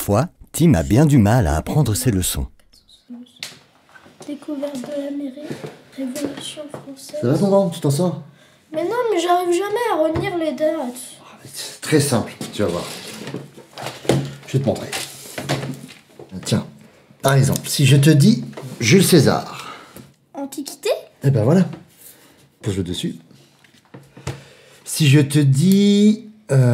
Parfois, Tim a bien du mal à apprendre ses leçons. Découverte de l'Amérique, Révolution française... Ça va ton ventre, tu t'en sors? Mais non, mais j'arrive jamais à retenir les dates. C'est très simple, tu vas voir. Je vais te montrer. Tiens, par exemple, si je te dis Jules César. Antiquité? Eh ben voilà. Pose-le dessus. Si je te dis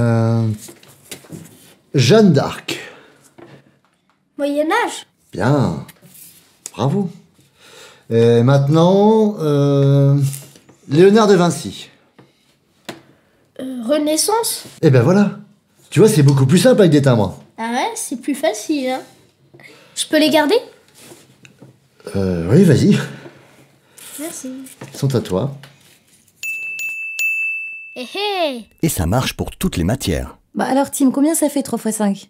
Jeanne d'Arc. Moyen-Âge? Bien. Bravo. Et maintenant, Léonard de Vinci. Renaissance? Eh ben voilà. Tu vois, c'est beaucoup plus simple avec des timbres. Ah ouais, c'est plus facile, hein. Je peux les garder? Oui, vas-y. Merci. Ils sont à toi. Hé hé! Et ça marche pour toutes les matières. Bah alors Tim, combien ça fait 3 x 5?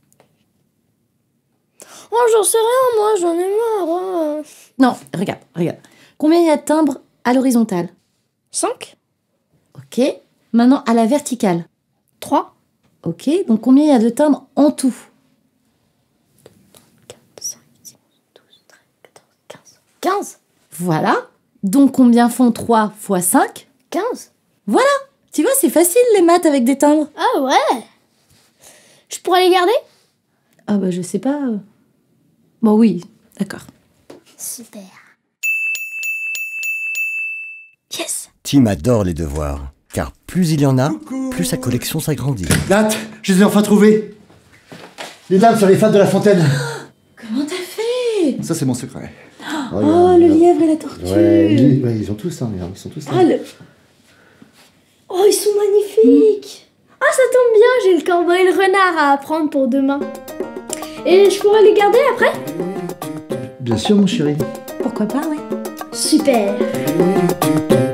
Oh, j'en sais rien, moi, j'en ai marre. Hein. Non, regarde. Combien il y a de timbres à l'horizontale? 5? Ok. Maintenant à la verticale. 3? Ok. Donc combien il y a de timbres en tout? 4, 5, 6, 12, 13, 14, 15. 15? Voilà. Donc combien font 3 x 5? 15? Voilà. Tu vois, c'est facile les maths avec des timbres. Ah ouais? Je pourrais les garder? Ah bah je sais pas. Bon oui, d'accord. Super. Yes! Tim adore les devoirs, car plus il y en a, plus sa collection s'agrandit. Nat, je les ai enfin trouvés. Les dames sur les fades de la fontaine. Comment t'as fait? Ça, c'est mon secret. Oh, le lièvre et la tortue. Ouais, ils ont tous, hein, ils sont tous. Ah, Oh, ils sont magnifiques! Ah, ça tombe bien, j'ai le corbeau et le renard à apprendre pour demain. Et je pourrais les garder après? Bien sûr, mon chéri. Pourquoi pas, ouais. Super!